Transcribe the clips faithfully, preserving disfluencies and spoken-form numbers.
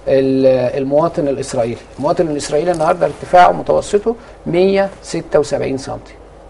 المواطن الاسرائيلي. المواطن الاسرائيلي النهارده ارتفاعه متوسطه مية وستة وسبعين سنتي.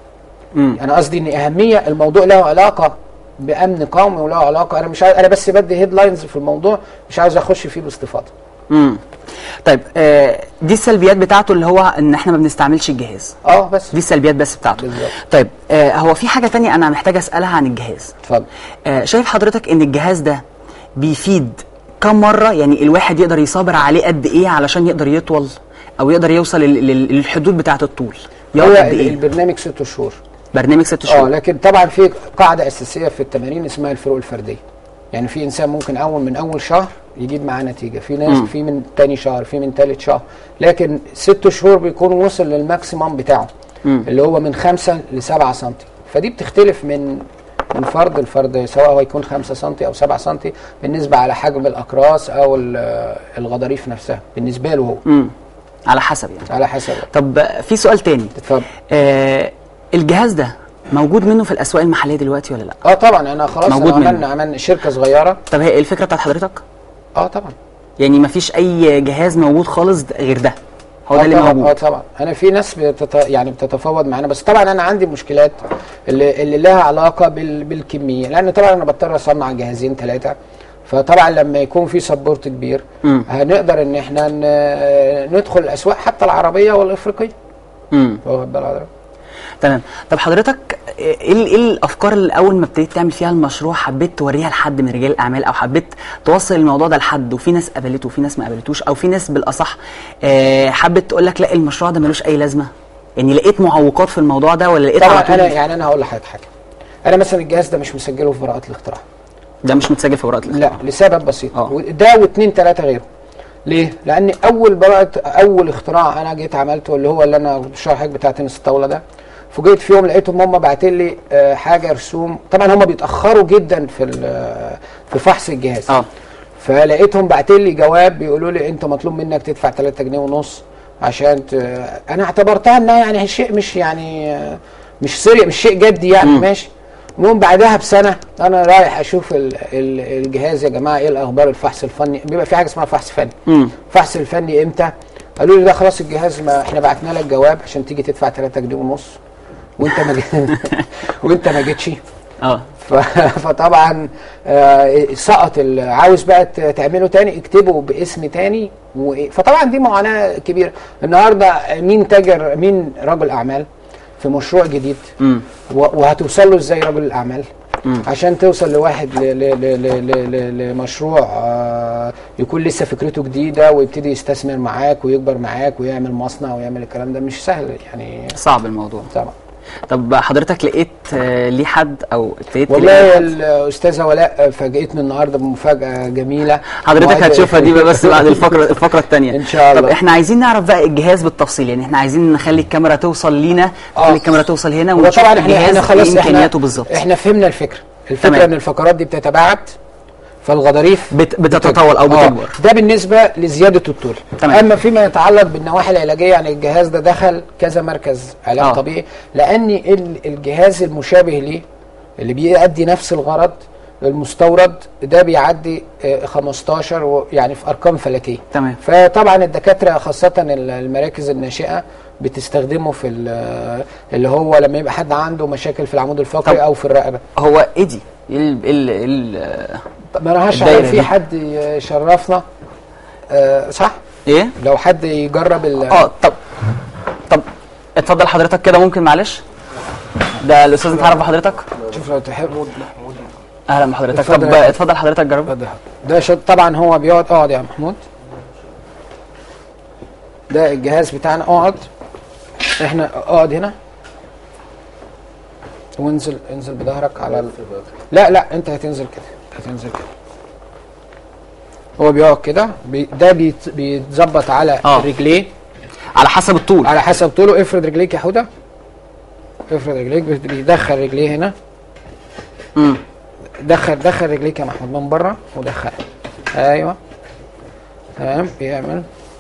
امم انا قصدي ان اهميه الموضوع له علاقه بامن قومي وله علاقه، انا مش عايز، انا بس بدي هيدلاينز في الموضوع، مش عايز اخش فيه باستفاضه. امم طيب آه دي السلبيات بتاعته اللي هو ان احنا ما بنستعملش الجهاز. اه بس دي السلبيات بس بتاعته. بالظبط. طيب آه هو في حاجه ثانيه انا محتاج اسالها عن الجهاز. اتفضل. آه شايف حضرتك ان الجهاز ده بيفيد كم مره؟ يعني الواحد يقدر يصابر عليه قد ايه علشان يقدر يطول او يقدر يوصل للحدود بتاعه الطول؟ هو البرنامج ست شهور. برنامج ست شهور. اه لكن طبعا في قاعده اساسيه في التمارين اسمها الفروق الفرديه. يعني في انسان ممكن اول من اول شهر يجيب معاه نتيجه، في ناس م. في من تاني شهر، في من تالت شهر، لكن ست شهور بيكون وصل للماكسيمم بتاعه م. اللي هو من خمسة لسبعة سنتي. فدي بتختلف من من فرد لفرد، سواء هو يكون خمسة سنتي او سبعة سنتي بالنسبه على حجم الاقراص او الغضاريف نفسها بالنسبه له هو. م. على حسب يعني. على حسب. طب في سؤال تاني. اتفضل. آه الجهاز ده موجود منه في الاسواق المحليه دلوقتي ولا لا؟ اه طبعا، انا خلاص موجود أنا عملنا عملنا شركه صغيره. طب هي الفكره بتاعت حضرتك؟ اه طبعا. يعني مفيش اي جهاز موجود خالص غير ده، هو آه ده اللي طبعًا موجود. اه طبعا، انا في ناس بتت... يعني بتتفاوض معانا، بس طبعا انا عندي مشكلات اللي, اللي لها علاقه بال... بالكميه، لان طبعا انا بضطر اصنع جهازين ثلاثه، فطبعا لما يكون في سبورت كبير م. هنقدر ان احنا ن... ندخل الاسواق حتى العربيه والافريقيه. امم واخد بال حضرتك؟ تمام. طب حضرتك ايه ايه الافكار اللي اول ما ابتديت تعمل فيها المشروع حبيت توريها لحد من رجال الاعمال، او حبيت توصل الموضوع ده لحد وفي ناس قبلته وفي ناس ما قبلتوش، او في ناس بالاصح آه حبت تقول لك لا المشروع ده ملوش اي لازمه؟ يعني لقيت معوقات في الموضوع ده ولا لقيت؟ طبعا انا يعني انا هقول لحضرتك حاجه، انا مثلا الجهاز ده مش مسجله في براءه الاختراع. ده مش متسجل في براءه الاختراع؟ لا، لسبب بسيط. أوه. ده واثنين ثلاثه غيره. ليه؟ لان اول براءه اول اختراع انا جيت عملته اللي هو اللي انا شرحك بتاع تنس الطاوله ده، فوجئت في يوم لقيتهم هم باعتين لي آه حاجه رسوم، طبعا هم بيتاخروا جدا في في فحص الجهاز. اه فلقيتهم باعتين لي جواب بيقولوا لي انت مطلوب منك تدفع ثلاثة جنيه ونص عشان ت... انا اعتبرتها انها يعني شيء مش يعني مش سري، مش شيء جدي يعني. م. ماشي. المهم بعدها بسنه انا رايح اشوف ال ال الجهاز، يا جماعه ايه الاخبار الفحص الفني؟ بيبقى في حاجه اسمها فحص فني. م. فحص الفني امتى؟ قالوا لي ده خلاص الجهاز، ما احنا بعتنا لك جواب عشان تيجي تدفع ثلاثة جنيه ونص وانت ما جيت وانت ما جيتش. اه فطبعا آه سقط، عاوز بقى تعمله تاني اكتبه باسم تاني، فطبعا دي معاناه كبيره. النهارده مين تاجر، مين رجل اعمال في مشروع جديد م. وهتوصل له ازاي رجل الاعمال؟ م. عشان توصل لواحد لمشروع آه يكون لسه فكرته جديده ويبتدي يستثمر معاك ويكبر معاك ويعمل مصنع ويعمل الكلام ده، مش سهل يعني، صعب الموضوع طبعا. طب حضرتك لقيت آه ليه حد او ابتديت؟ والله الاستاذه ولاء فاجئتني النهارده بمفاجاه جميله، حضرتك هتشوفها دي بس بعد الفقره الفقره الثانيه ان شاء الله. طب احنا عايزين نعرف بقى الجهاز بالتفصيل، يعني احنا عايزين نخلي الكاميرا توصل لينا، نخلي آه. الكاميرا توصل هنا ونشوف طبعا الجهاز احنا خلاص امكانياته بالظبط. احنا فهمنا الفكره الفكره تمام. ان الفقرات دي بتتباعد فالغضاريف بت... بتتطور او بتكبر. آه. ده بالنسبه لزياده الطول. تمام. اما فيما يتعلق بالنواحي العلاجيه، يعني الجهاز ده دخل كذا مركز علاج آه. طبيعي، لان الجهاز المشابه ليه اللي بيؤدي نفس الغرض المستورد ده بيعدي خمستاشر يعني في ارقام فلكيه. تمام. فطبعا الدكاتره خاصه المراكز الناشئه بتستخدمه في اللي هو لما يبقى حد عنده مشاكل في العمود الفقري او في الرقبه. هو ايه دي؟ ايه ال ال ما انا هشرح في حد يشرفنا آه صح؟ ايه؟ لو حد يجرب ال اه طب طب اتفضل حضرتك كده ممكن معلش؟ ده الاستاذ نتعرف بحضرتك؟ شوف لو تحب. اهلا بحضرتك. طب اتفضل حضرتك جرب. ده شد طبعا، هو بيقعد اقعد يا محمود. ده الجهاز بتاعنا، اقعد احنا اقعد هنا وانزل انزل بظهرك على ال... لا لا انت هتنزل كده هتنزل كده. هو بيقعد كده بي... ده بيت... بيتظبط على آه. رجليه على حسب الطول، على حسب طوله. افرد رجليك يا حوده، افرد رجليك. بيدخل رجليه هنا. امم دخل دخل رجليك يا محمود من بره ودخل. ايوه تمام. بيعمل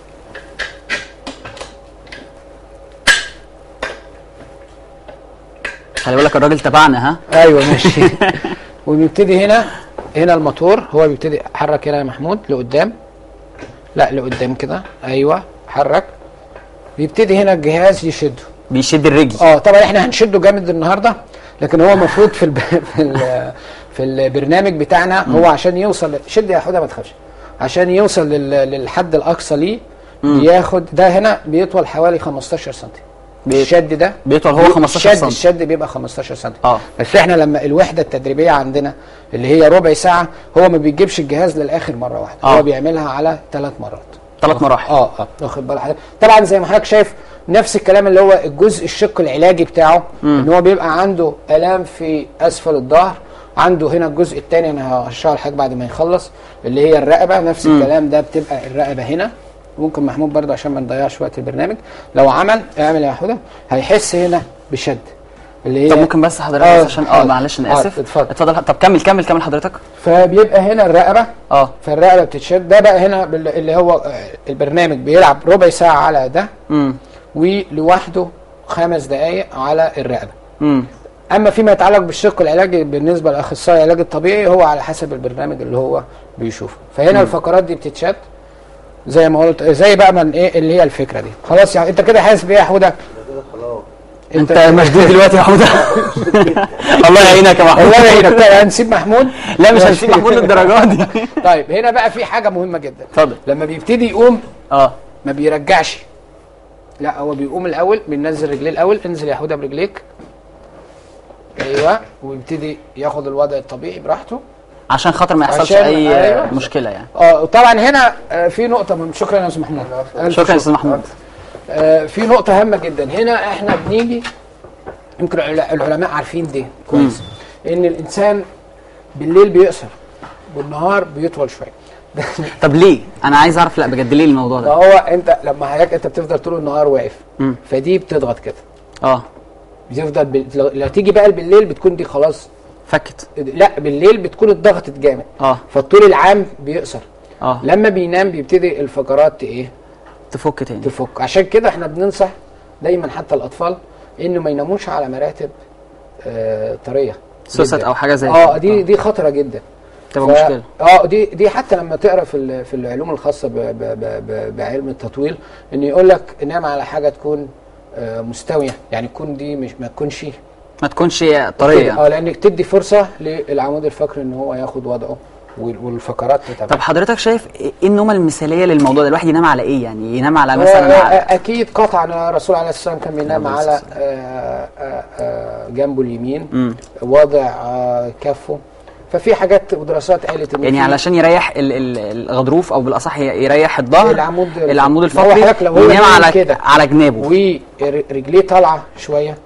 خلي بالك الراجل تبعنا. ها ايوه ماشي. وبيبتدي هنا هنا الموتور، هو بيبتدي يحرك هنا يا محمود لقدام لا لقدام كده، ايوه حرك. بيبتدي هنا الجهاز يشده، بيشد الرجل. اه طبعا احنا هنشده جامد النهارده، لكن هو المفروض في الب... في ال... في البرنامج بتاعنا هو عشان يوصل، شد يا حوده ما تخافش، عشان يوصل لل... للحد الاقصى ليه بياخد، ده هنا بيطول حوالي خمستاشر سم. بي... الشد ده بيطول هو خمستاشر سم. الشد بيبقى خمستاشر سم. اه بس احنا لما الوحده التدريبيه عندنا اللي هي ربع ساعه، هو ما بيجيبش الجهاز للاخر مره واحده، آه. هو بيعملها على ثلاث مرات، ثلاث مراحل. اه اه واخد بال حضرتك. طبعا زي ما حضرتك شايف نفس الكلام اللي هو الجزء الشق العلاجي بتاعه، مم. ان هو بيبقى عنده الام في اسفل الظهر، عنده هنا الجزء الثاني انا هشرحه لحضرتك بعد ما يخلص اللي هي الرقبه، نفس مم. الكلام ده بتبقى الرقبه هنا. ممكن محمود برضه عشان ما نضيعش وقت البرنامج، لو عمل اعمل يا حوده هيحس هنا بشد اللي هي. طب ممكن بس حضرتك آه عشان اه معلش انا اسف. آه اتفضل اتفضل. طب كمل كمل كمل حضرتك. فبيبقى هنا الرقبه، اه فالرقبه بتتشد، ده بقى هنا اللي هو البرنامج بيلعب ربع ساعه على ده، امم ولوحده خمس دقائق على الرقبه. امم اما فيما يتعلق بالشق العلاجي بالنسبه لاخصائي العلاج الطبيعي، هو على حسب البرنامج اللي هو بيشوفه. فهنا مم. الفقرات دي بتتشد زي ما قلت، زي بقى من ايه اللي هي الفكره دي. خلاص يعني انت كده حاسس بايه يا حوده؟ خلاص انت مشدود دلوقتي يا حوده. الله يعينك يا محمود. الله يعينك. طيب هنسيب محمود؟ لا مش هنسيب محمود للدرجه دي. طيب هنا بقى في حاجه مهمه جدا. اتفضل. لما بيبتدي يقوم اه ما بيرجعش، لا هو بيقوم الاول، بينزل رجليه الاول، انزل يا حوده برجليك، ايوه، ويبتدي ياخد الوضع الطبيعي براحته عشان خاطر ما يحصلش اي أيوة. مشكله يعني. اه وطبعا هنا آه في نقطه مهمه. شكرا يا استاذ محمود. شكرا يا استاذ محمود. آه في نقطه هامه جدا هنا، احنا بنيجي يمكن العلماء عارفين دي كويس، ان الانسان بالليل بيقصر والنهار بيطول شويه. طب ليه؟ انا عايز اعرف لا بجد ليه الموضوع ده؟ هو انت لما حضرتك انت بتفضل طول النهار واقف، مم. فدي بتضغط كده. اه بتفضل ب... لو... لو تيجي بقى بالليل بتكون دي خلاص فكت. لا بالليل بتكون اتضغطت جامد. اه فالطول العام بيقصر. اه لما بينام بيبتدي الفقرات ايه؟ تفك تاني. تفك. عشان كده احنا بننصح دايما حتى الاطفال انه ما يناموش على مراتب آه طريه، سوست او حاجه زي اه دي دي خطره جدا. تبقى مشكله. اه دي دي حتى لما تقرا في في العلوم الخاصه ب ب ب بعلم التطويل، ان يقول لك نام على حاجه تكون آه مستويه، يعني تكون دي مش ما تكونش ما تكونش طريه. اه لانك تدي فرصه للعمود الفقري ان هو ياخد وضعه والفقرات تتابع. طب حضرتك شايف ايه النومه المثاليه للموضوع ده؟ الواحد ينام على ايه يعني؟ ينام على مثلا على اكيد قطعا الرسول عليه الصلاه والسلام كان بينام على آآ آآ جنبه اليمين، مم. وضع كفه. ففي حاجات ودراسات قالت ان يعني علشان يريح الغضروف او بالاصح يريح الظهر، العمود العمود الفقري ينام على كده على جنابه ورجليه طالعه شويه.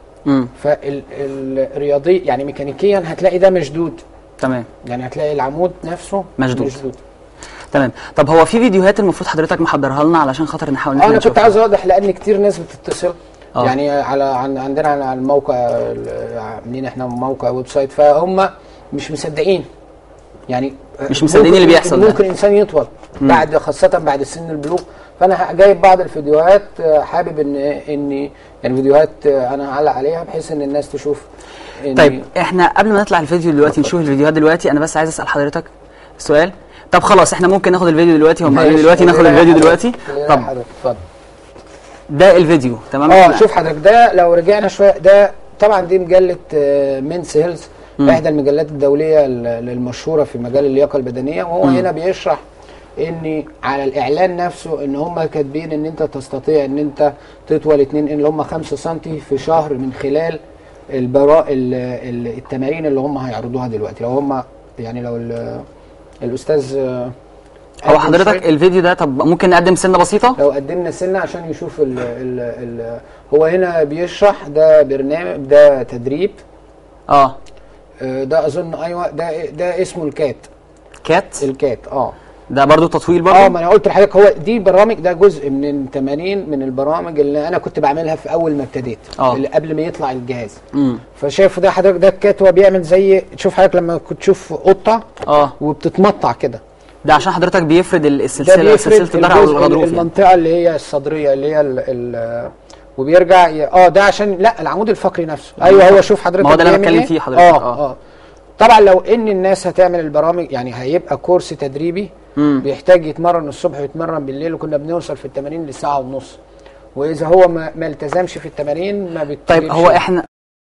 فالرياضي يعني ميكانيكيا هتلاقي ده مشدود. تمام. يعني هتلاقي العمود نفسه مشدود, مشدود. تمام. طب هو في فيديوهات المفروض حضرتك محضرها لنا علشان خاطر نحاول نشوفها؟ انا كنت عاوز اوضح لان كتير ناس بتتصل أوه. يعني على عندنا على الموقع عاملين احنا موقع ويب سايت، فهم مش مصدقين، يعني مش مصدقين اللي بيحصل. ممكن الانسان يطول مم. بعد خاصه بعد سن البلوغ. فانا جايب بعض الفيديوهات، حابب ان ان يعني فيديوهات انا هعلق عليها بحيث ان الناس تشوف. طيب احنا قبل ما نطلع الفيديو دلوقتي نشوف الفيديوهات دلوقتي، انا بس عايز اسال حضرتك سؤال. طب خلاص احنا ممكن ناخد الفيديو دلوقتي، هم قالوا دلوقتي ناخد الفيديو دلوقتي. طب اتفضل. ده الفيديو تمام. اه شوف حضرتك ده لو رجعنا شويه، ده طبعا دي مجله مينز هيلث، احدى المجلات الدوليه المشهوره في مجال اللياقه البدنيه، وهو م. هنا بيشرح ان على الاعلان نفسه ان هم كاتبين ان انت تستطيع ان انت تطول اتنين اللي هم خمسة سم في شهر من خلال البراء التمارين اللي هم هيعرضوها دلوقتي. لو هم يعني لو الاستاذ هو حضرتك الفيديو ده، طب ممكن نقدم سنه بسيطه؟ لو قدمنا سنه عشان يشوف ال ال ال هو هنا بيشرح، ده برنامج، ده تدريب. اه ده اظن ايوه ده ده اسمه الكات. كات؟ الكات اه ده برضو تطويل برضو؟ اه ما انا قلت لحضرتك هو دي برامج، ده جزء من التمارين من البرامج اللي انا كنت بعملها في اول ما ابتديت، اللي قبل ما يطلع الجهاز. امم فشايف ده حضرتك، ده الكات هو بيعمل زي، تشوف حضرتك لما كنت تشوف قطه اه وبتتمطع كده، ده عشان حضرتك بيفرد السلسله سلسله الظهر على الغضروف، المنطقه يعني. اللي هي الصدريه اللي هي ال ال وبيرجع اه ده عشان لا العمود الفقري نفسه. ايوه هو شوف حضرتك ما هو ده اللي انا بتكلم فيه حضرتك. اه اه طبعا لو ان الناس هتعمل البرامج يعني هيبقى كورس تدريبي مم. بيحتاج يتمرن الصبح ويتمرن بالليل، وكنا بنوصل في التمارين لساعه ونص، واذا هو ما, ما التزمش في التمارين ما بتجيبش. طيب هو احنا